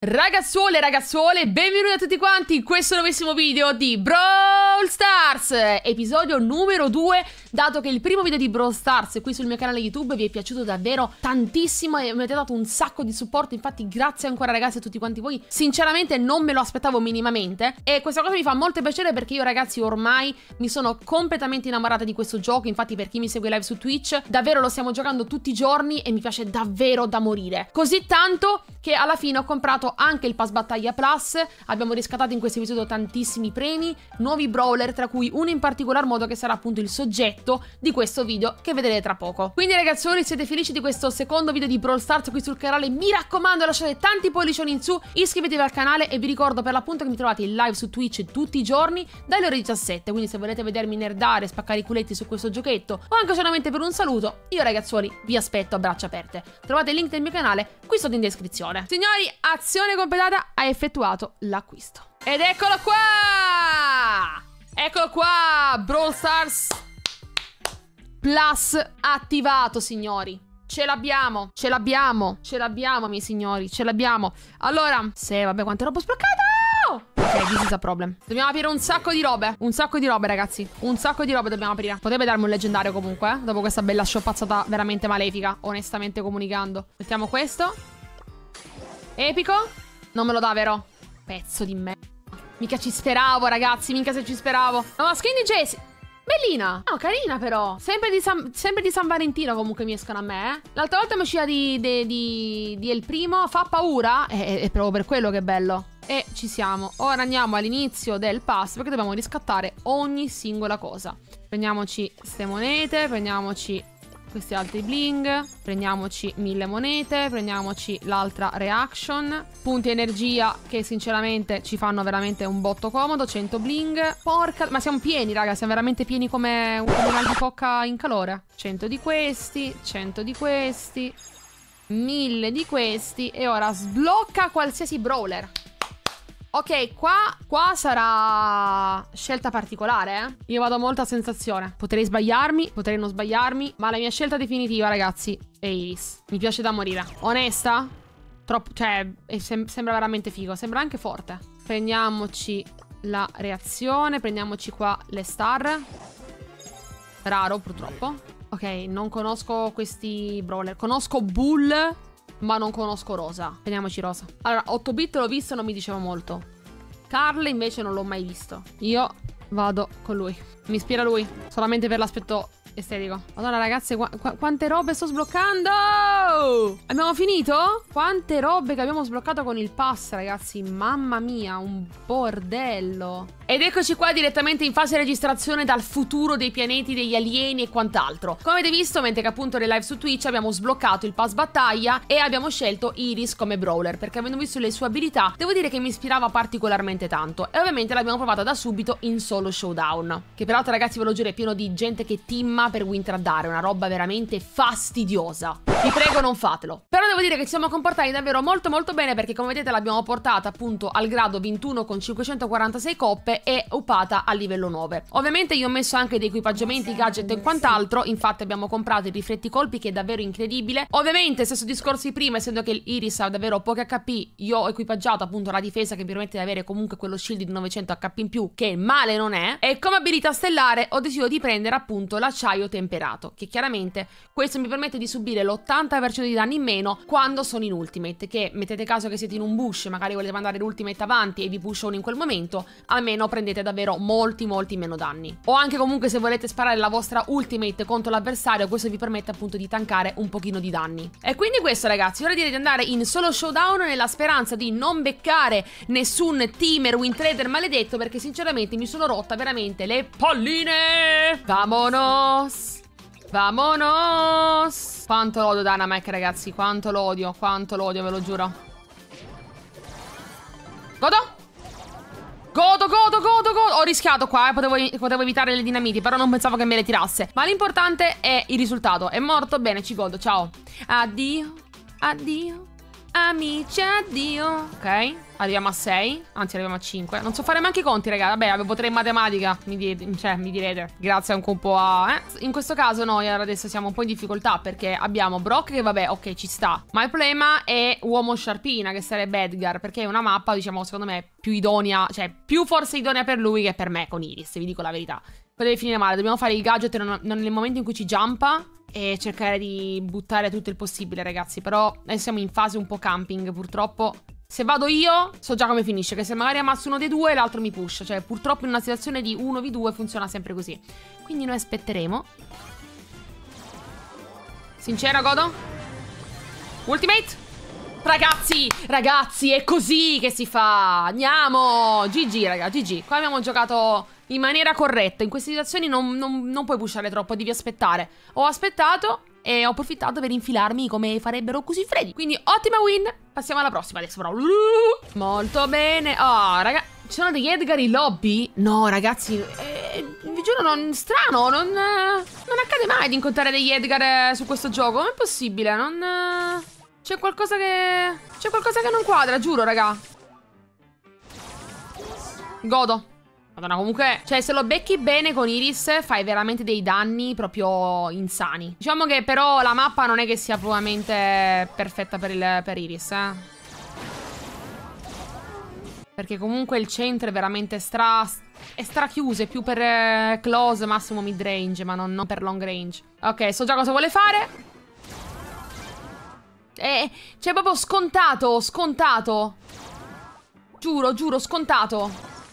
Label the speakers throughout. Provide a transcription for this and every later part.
Speaker 1: Ragazzuole e ragazzuole, benvenuti a tutti quanti in questo nuovissimo video di Brawl Stars, episodio numero 2, dato che il primo video di Brawl Stars qui sul mio canale YouTube vi è piaciuto davvero tantissimo e mi avete dato un sacco di supporto, infatti grazie ancora ragazzi a tutti quanti voi, sinceramente non me lo aspettavo minimamente e questa cosa mi fa molto piacere perché io ragazzi ormai mi sono completamente innamorata di questo gioco, infatti per chi mi segue live su Twitch, davvero lo stiamo giocando tutti i giorni e mi piace davvero da morire, così tanto che alla fine ho comprato anche il Pass Battaglia Plus, abbiamo riscattato in questo episodio tantissimi premi, nuovi brawler, tra cui uno in particolar modo che sarà appunto il soggetto di questo video che vedrete tra poco. Quindi ragazzoni, siete felici di questo secondo video di Brawl Stars qui sul canale? Mi raccomando, lasciate tanti pollicioni in su, iscrivetevi al canale e vi ricordo per l'appunto che mi trovate in live su Twitch tutti i giorni dalle ore 17, quindi se volete vedermi nerdare, spaccare i culetti su questo giochetto o anche solamente per un saluto, io ragazzoni vi aspetto a braccia aperte. Trovate il link del mio canale qui sotto in descrizione. Signori, azione completata, ha effettuato l'acquisto. Ed eccolo qua! Eccolo qua! Brawl Stars Plus attivato, signori. Ce l'abbiamo, ce l'abbiamo, ce l'abbiamo, miei signori, ce l'abbiamo. Allora, vabbè, quante robe ho sbloccato! Ok, this is a problem. Dobbiamo aprire un sacco di robe. Un sacco di robe, ragazzi. Un sacco di robe dobbiamo aprire. Potrebbe darmi un leggendario comunque, dopo questa bella shoppazzata veramente malefica, onestamente comunicando. Mettiamo questo. Epico. Non me lo dà, vero? Pezzo di me. Mica ci speravo, ragazzi. Mica se ci speravo. No, skin di Jessie. Bellina. Oh, carina però. Sempre di San Valentino comunque mi escono a me, L'altra volta mi usciva di El Primo. Fa paura. È proprio per quello che è bello. E ci siamo. Ora andiamo all'inizio del pass perché dobbiamo riscattare ogni singola cosa. Prendiamoci queste monete. Prendiamoci questi altri bling, prendiamoci 1000 monete, prendiamoci l'altra reaction, punti energia che sinceramente ci fanno veramente un botto comodo, 100 bling, porca, ma siamo pieni raga, siamo veramente pieni come un'albicocca in calore, 100 di questi, 100 di questi, 1000 di questi e ora sblocca qualsiasi brawler. Ok, qua sarà scelta particolare, Io vado molto a sensazione. Potrei sbagliarmi, potrei non sbagliarmi, ma la mia scelta definitiva, ragazzi, è Iris. Mi piace da morire. Onesta? Troppo, cioè, sembra veramente figo. Sembra anche forte. Prendiamoci la reazione, prendiamoci qua le star. Raro, purtroppo. Ok, non conosco questi brawler. Conosco Bull, ma non conosco Rosa. Prendiamoci Rosa. Allora, 8-bit l'ho visto, non mi diceva molto. Carl invece non l'ho mai visto. Io vado con lui. Mi ispira lui, solamente per l'aspetto estetico. Madonna ragazze, quante robe sto sbloccando! Abbiamo finito? Quante robe che abbiamo sbloccato con il pass, ragazzi. Mamma mia, un bordello. Ed eccoci qua direttamente in fase registrazione dal futuro dei pianeti, degli alieni e quant'altro. Come avete visto, mentre che appunto nei live su Twitch abbiamo sbloccato il pass battaglia e abbiamo scelto Iris come brawler, perché avendo visto le sue abilità, devo dire che mi ispirava particolarmente tanto. E ovviamente l'abbiamo provata da subito in solo showdown, che peraltro ragazzi ve lo giuro è pieno di gente che teama per Wintraddare, una roba veramente fastidiosa. Vi prego non fatelo. Però devo dire che ci siamo comportati davvero molto molto bene perché come vedete l'abbiamo portata appunto al grado 21 con 546 coppe e upata a livello 9. Ovviamente io ho messo anche dei equipaggiamenti, gadget e quant'altro, infatti abbiamo comprato i rifletti colpi che è davvero incredibile. Ovviamente stesso discorso di prima, essendo che l'Iris ha davvero poche HP, io ho equipaggiato appunto la difesa che mi permette di avere comunque quello shield di 900 HP in più, che male non è. E come abilità stellare ho deciso di prendere appunto l'acciaio temperato, che chiaramente questo mi permette di subire l'80% di danni in meno quando sono in ultimate, che mettete caso che siete in un bush, magari volete mandare l'ultimate avanti e vi pushone in quel momento, almeno prendete davvero molti meno danni. O anche comunque se volete sparare la vostra ultimate contro l'avversario, questo vi permette appunto di tankare un pochino di danni. E quindi questo ragazzi, ora direi di andare in solo showdown nella speranza di non beccare nessun teamer Wintrader maledetto, perché sinceramente mi sono rotta veramente le palline. Vamonos! Vamonos! Quanto lo odio Dynamite, ragazzi, quanto lo odio, ve lo giuro. Godo! Godo! Ho rischiato qua, potevo evitare le dinamiti, però non pensavo che me le tirasse. Ma l'importante è il risultato. È morto? Bene, ci godo, ciao. Addio, addio, amici, addio. Ok, arriviamo a 6. Anzi, arriviamo a 5. Non so fare neanche i conti, raga. Vabbè, avevo 3 in matematica. Mi direte. Grazie anche un po' a... In questo caso noi adesso siamo un po' in difficoltà, perché abbiamo Brock che, vabbè, ok, ci sta. Ma il problema è Uomo Sciarpina, che sarebbe Edgar, perché è una mappa, diciamo, secondo me più idonea. Cioè, più forse idonea per lui che per me con Iris, vi dico la verità. Poi deve finire male. Dobbiamo fare il gadget non nel momento in cui ci jumpa e cercare di buttare tutto il possibile, ragazzi. Però noi siamo in fase un po' camping, purtroppo. Se vado io, so già come finisce, che se magari ammazzo uno dei due, l'altro mi push. Cioè, purtroppo in una situazione di 1v2 funziona sempre così. Quindi noi aspetteremo. Sincera, godo. Ultimate. Ragazzi, è così che si fa. Andiamo. GG, raga, GG. Qua abbiamo giocato in maniera corretta. In queste situazioni non puoi pushare troppo, devi aspettare. Ho aspettato e ho approfittato per infilarmi come farebbero così freddi. Quindi ottima win. Passiamo alla prossima adesso però. Molto bene. Oh, raga, ci sono degli Edgar in lobby? No, ragazzi, vi giuro, strano. Non accade mai di incontrare degli Edgar su questo gioco. Non è possibile, c'è qualcosa che non quadra, giuro, raga. Godo. Madonna, comunque, cioè, se lo becchi bene con Iris, fai veramente dei danni proprio insani. Diciamo che però la mappa non è che sia probabilmente perfetta per Iris, Perché comunque il centro è veramente strachiuso, è più per close, massimo mid range, ma non per long range. Ok, so già cosa vuole fare. Cioè, proprio scontato. Giuro, scontato.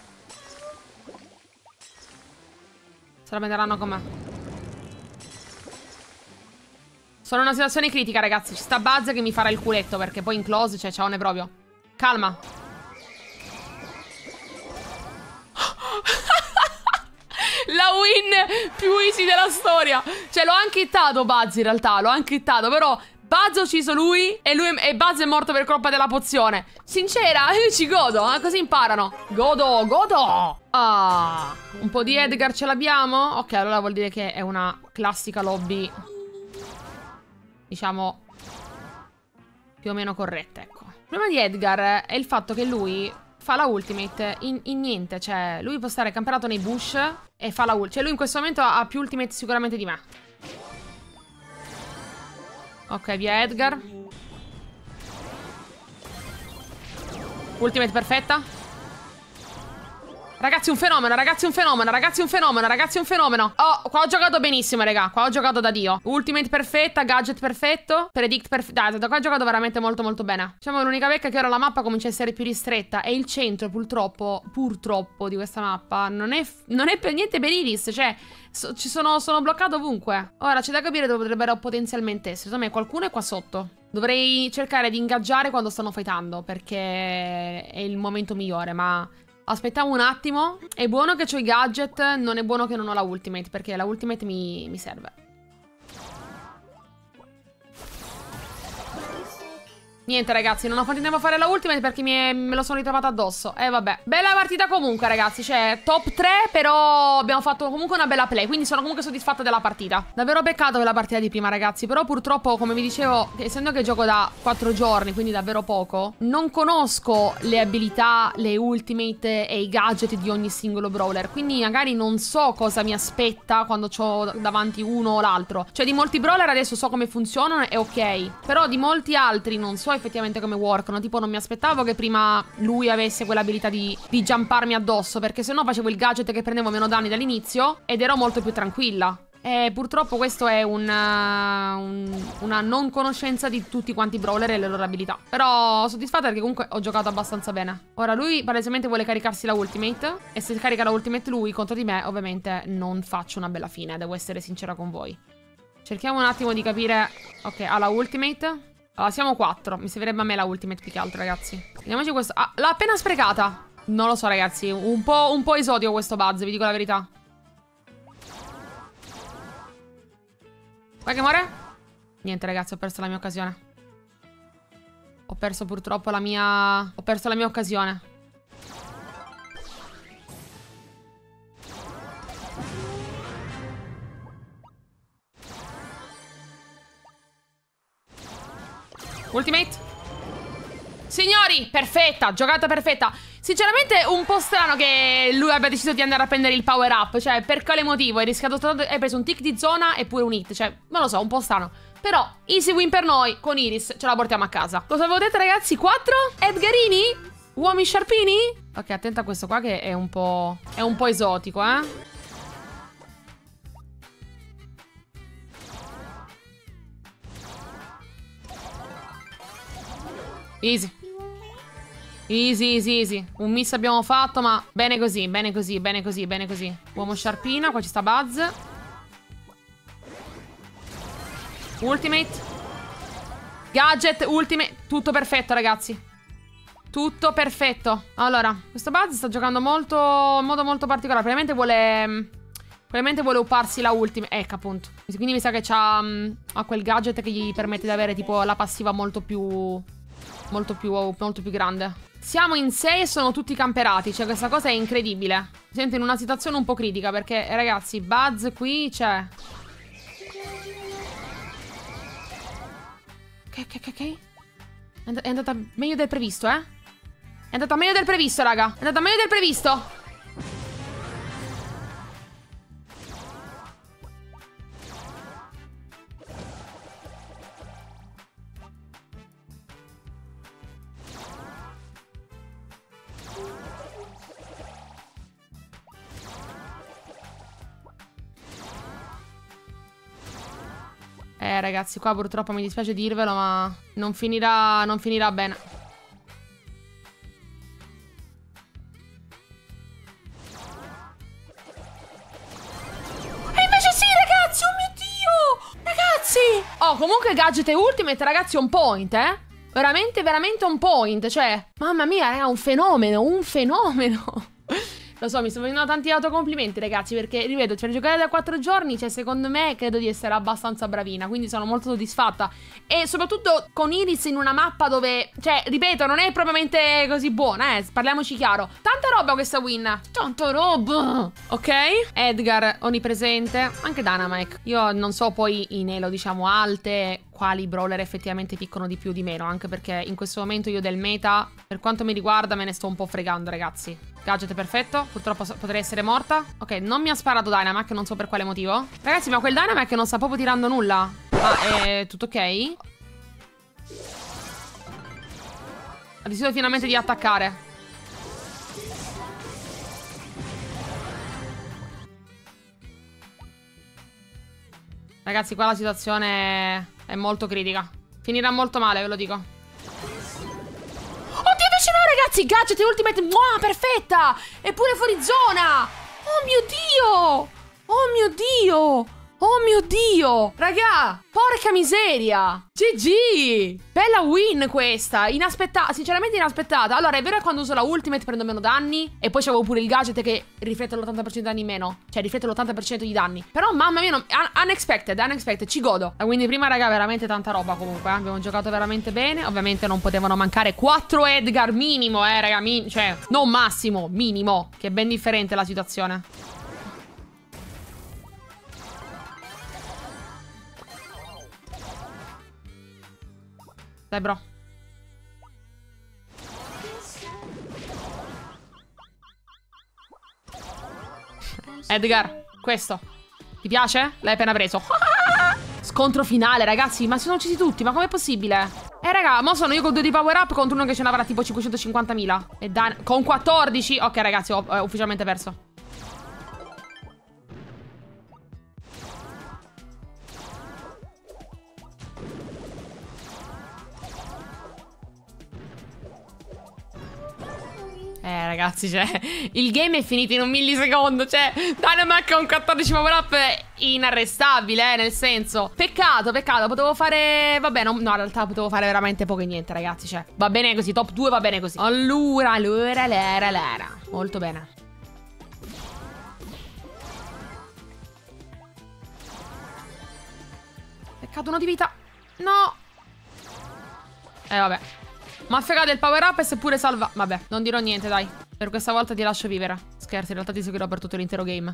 Speaker 1: Se la prenderanno con me. Sono in una situazione critica, ragazzi. Ci sta Buzz che mi farà il culetto, perché poi in close, cioè, ciao, ne proprio. Calma. La win più easy della storia. Cioè, l'ho anche hittato Buzz, in realtà. L'ho anche hittato, però... Buzz ha ucciso lui e Buzz è morto per colpa della pozione. Sincera, io ci godo, così imparano. Godo. Ah, un po' di Edgar ce l'abbiamo? Ok, allora vuol dire che è una classica lobby, diciamo, più o meno corretta, ecco. Il problema di Edgar è il fatto che lui fa la ultimate in niente. Cioè, lui può stare camperato nei bush e fa la ultimate. Cioè, lui in questo momento ha più ultimate sicuramente di me. Ok, via Edgar. Ultimate perfetta. Ragazzi, un fenomeno. Oh, qua ho giocato benissimo, raga. Qua ho giocato da Dio. Ultimate perfetta, gadget perfetto, predict perfetto. Dai, da qua ho giocato veramente molto molto bene. Diciamo che l'unica pecca è che ora la mappa comincia a essere più ristretta e il centro, purtroppo di questa mappa non è per niente per Iris. Cioè, sono bloccato ovunque. Ora c'è da capire dove potrebbero potenzialmente essere. Secondo me qualcuno è qua sotto. Dovrei cercare di ingaggiare quando stanno fightando, perché è il momento migliore, ma... Aspettiamo un attimo. È buono che ho i gadget, non è buono che non ho la ultimate, perché la ultimate mi serve. Niente, ragazzi, non ho fatto in tempo a fare la ultimate perché me lo sono ritrovata addosso. Vabbè. Bella partita comunque, ragazzi. Cioè, top 3, però abbiamo fatto comunque una bella play. Quindi sono comunque soddisfatta della partita. Davvero peccato per la partita di prima, ragazzi. Però purtroppo, come vi dicevo, essendo che gioco da 4 giorni, quindi davvero poco, non conosco le abilità, le ultimate e i gadget di ogni singolo brawler. Quindi magari non so cosa mi aspetta quando ho davanti uno o l'altro. Cioè, di molti brawler adesso so come funzionano e ok. Però di molti altri non so effettivamente come workano. Tipo, non mi aspettavo che prima lui avesse quell'abilità di jumparmi addosso, perché sennò facevo il gadget che prendevo meno danni dall'inizio ed ero molto più tranquilla. E purtroppo questo è una non conoscenza di tutti quanti i brawler e le loro abilità. Però soddisfatta perché comunque ho giocato abbastanza bene. Ora lui palesemente vuole caricarsi la ultimate, e se carica la ultimate lui contro di me, ovviamente non faccio una bella fine, devo essere sincera con voi. Cerchiamo un attimo di capire. Ok, ha la ultimate. Allora, siamo 4. Mi servirebbe a me la ultimate più che altro, ragazzi. Vediamoci questo. Ah, l'ha appena sprecata. Non lo so, ragazzi. Un po' esotico questo Buzz, vi dico la verità. Vai che muore? Niente, ragazzi, ho perso la mia occasione. Ho perso purtroppo la mia... Ho perso la mia occasione. Ultimate. Signori, perfetta, giocata perfetta. Sinceramente un po' strano che lui abbia deciso di andare a prendere il power up. Cioè, per quale motivo? Hai rischiato tanto, hai preso un tick di zona e pure un hit. Cioè, non lo so, un po' strano. Però, easy win per noi, con Iris ce la portiamo a casa. Cosa avevo detto, ragazzi? 4? Edgarini? Uomini sciarpini? Ok, attenta a questo qua che è un po' esotico, eh. Easy. Easy, easy, easy. Un miss abbiamo fatto, ma bene così, bene così, bene così, bene così. Uomo sciarpina, qua ci sta Buzz. Ultimate. Gadget, ultimate. Tutto perfetto, ragazzi. Tutto perfetto. Allora, questo Buzz sta giocando in modo molto particolare. Probabilmente vuole upparsi la ultima. Ecco, appunto. Quindi mi sa che ha quel gadget che gli permette di avere tipo la passiva molto più grande. Siamo in 6 e sono tutti camperati. Cioè, questa cosa è incredibile. Mi sento in una situazione un po' critica perché, ragazzi, Buzz qui c'è. Ok. È andata meglio del previsto, eh? È andata meglio del previsto, raga. È andata meglio del previsto. Ragazzi, qua purtroppo mi dispiace dirvelo, ma non finirà bene. E invece sì, ragazzi, oh mio Dio! Ragazzi! Oh, comunque Gadget e Ultimate, ragazzi, on point, eh? Veramente, veramente on point, cioè... Mamma mia, raga, un fenomeno, un fenomeno! Lo so, mi sto facendo tanti autocomplimenti, ragazzi, perché, ripeto, cioè, giocare da 4 giorni, cioè, secondo me, credo di essere abbastanza bravina, quindi sono molto soddisfatta. E soprattutto con Iris in una mappa dove, cioè, ripeto, non è propriamente così buona, parliamoci chiaro. Tanta roba questa win. Tanta roba. Ok? Edgar, onnipresente. Anche Dynamite. Io non so poi in elo, diciamo, alte... quali brawler effettivamente piccono di più o di meno, anche perché in questo momento io del meta, per quanto mi riguarda, me ne sto un po' fregando, ragazzi. Gadget perfetto, purtroppo potrei essere morta. Ok, non mi ha sparato Dynamac, non so per quale motivo. Ragazzi, ma quel Dynamac non sta proprio tirando nulla. Ah, è tutto ok? Ha deciso finalmente di attaccare. Ragazzi, qua la situazione è molto critica. Finirà molto male, ve lo dico. Oddio, invece no, ragazzi. Gadget e Ultimate. Wow, perfetta. Eppure fuori zona. Oh mio Dio. Oh mio Dio. Oh mio Dio. Raga, porca miseria. GG. Bella win questa. Inaspettata. Sinceramente inaspettata. Allora, è vero che quando uso la Ultimate prendo meno danni. E poi c'avevo pure il gadget che riflette l'80% di danni in meno. Cioè, riflette l'80% di danni. Però, mamma mia, unexpected. Ci godo. Quindi prima, raga, veramente tanta roba comunque. Abbiamo giocato veramente bene. Ovviamente non potevano mancare 4 Edgar minimo, raga. Cioè, non massimo, minimo. Che è ben differente la situazione. Dai, bro. Edgar, questo ti piace? L'hai appena preso. Scontro finale, ragazzi. Ma sono uccisi tutti, ma com'è possibile? Raga, mo sono io con 2 di power up contro uno che ce n'avrà tipo 550.000. E con 14. Ok, ragazzi, ho ufficialmente perso. Ragazzi, cioè, il game è finito in un millisecondo. Cioè, Dynamac con 14 power up inarrestabile, nel senso. Peccato. Potevo fare... Vabbè, no, in realtà potevo fare veramente poco e niente, ragazzi. Cioè, va bene così, top 2 va bene così. Allora. Molto bene. Peccato, uno di vita. No. Vabbè. Ma ha fregato il power up e seppure salva... Vabbè, non dirò niente, dai. Per questa volta ti lascio vivere. Scherzi, in realtà ti seguirò per tutto l'intero game.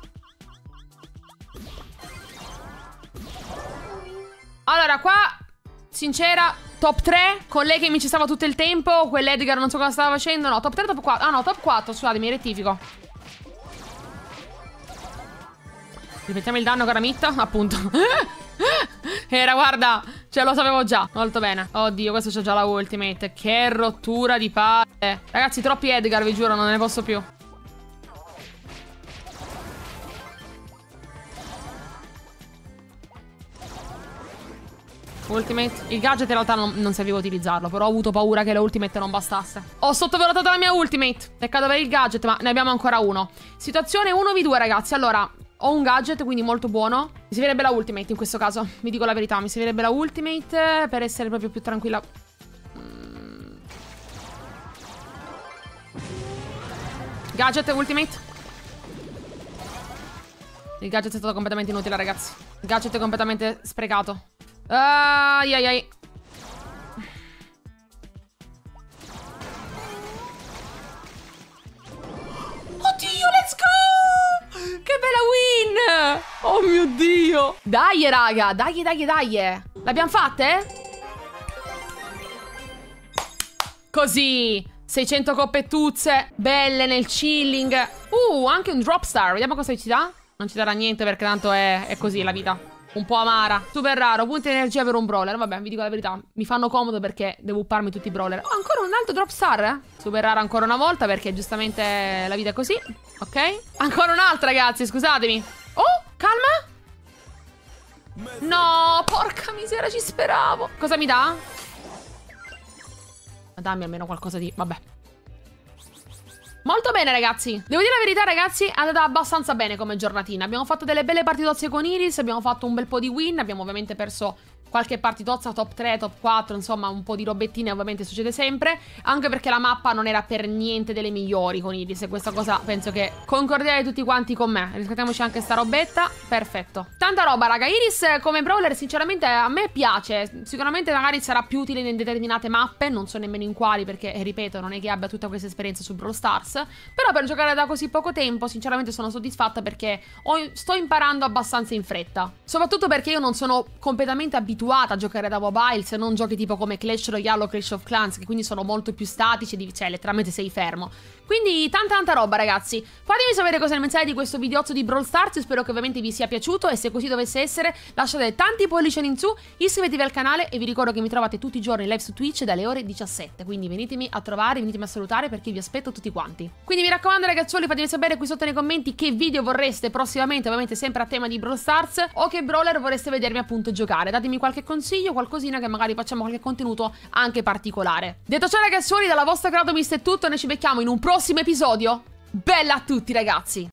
Speaker 1: Allora, qua sincera, top 3, con lei che mi ci stava tutto il tempo, quell'Edgar non so cosa stava facendo. No, top 3, top 4. Ah no, top 4, scusatemi, rettifico. Ripetiamo il danno, cara Mitta, appunto. Era, guarda, ce lo sapevo già. Molto bene. Oddio, questo c'ha già la ultimate. Che rottura di palle. Ragazzi, troppi Edgar, vi giuro, non ne posso più. Ultimate. Il gadget in realtà non serviva a utilizzarlo, però ho avuto paura che la ultimate non bastasse. Ho sottovalutato la mia ultimate. Peccato per il gadget, ma ne abbiamo ancora uno. Situazione 1v2, ragazzi. Allora, ho un gadget, quindi molto buono. Mi servirebbe la ultimate in questo caso. Vi dico la verità, mi servirebbe la ultimate per essere proprio più tranquilla. Gadget, ultimate. Il gadget è stato completamente inutile, ragazzi. Il gadget è completamente sprecato. Ai ai ai. Oddio, let's go! Che bella win! Oh mio Dio! Dai, raga, dai, dai, dai. L'abbiamo fatte? Così. 600 coppetuzze, belle nel chilling. Anche un drop star. Vediamo cosa ci dà. Non ci darà niente perché tanto è così la vita. Un po' amara. Super raro. Punti di energia per un brawler. Vabbè, vi dico la verità. Mi fanno comodo perché devo upparmi tutti i brawler. Oh, ancora un altro drop star, eh? Super raro ancora una volta perché giustamente la vita è così. Ok. Ancora un'altra, ragazzi. Scusatemi. Oh, calma. No, porca miseria, ci speravo. Cosa mi dà? Dammi almeno qualcosa di... Vabbè. Molto bene, ragazzi. Devo dire la verità, ragazzi, è andata abbastanza bene come giornatina. Abbiamo fatto delle belle partitozze con Iris, abbiamo fatto un bel po' di win, abbiamo ovviamente perso qualche partitozza, top 3, top 4, insomma un po' di robettine ovviamente succede sempre, anche perché la mappa non era per niente delle migliori con Iris e questa cosa penso che concordiate tutti quanti con me. Riscattiamoci anche sta robetta, perfetto. Tanta roba, raga. Iris come brawler sinceramente a me piace, sicuramente magari sarà più utile in determinate mappe, non so nemmeno in quali perché ripeto non è che abbia tutta questa esperienza su Brawl Stars, però per giocare da così poco tempo sinceramente sono soddisfatta perché sto imparando abbastanza in fretta, soprattutto perché io non sono completamente abituata a giocare da mobile, se non giochi tipo come Clash Royale o Clash of Clans, che quindi sono molto più statici, cioè letteralmente sei fermo. Quindi tanta roba, ragazzi. Fatemi sapere cosa ne pensate di questo videozzo di Brawl Stars, spero che ovviamente vi sia piaciuto e se così dovesse essere lasciate tanti pollici in su, iscrivetevi al canale e vi ricordo che mi trovate tutti i giorni live su Twitch dalle ore 17, quindi venitemi a trovare, venitemi a salutare perché vi aspetto tutti quanti. Quindi mi raccomando, ragazzuoli, fatemi sapere qui sotto nei commenti che video vorreste prossimamente, ovviamente sempre a tema di Brawl Stars, o che brawler vorreste vedermi appunto giocare. Datemi qualche consiglio, qualcosina che magari facciamo qualche contenuto anche particolare. Detto ciò, ragazzuoli, dalla vostra Crowdomist è tutto, noi ci becchiamo in un prossimo episodio. Bella a tutti, ragazzi!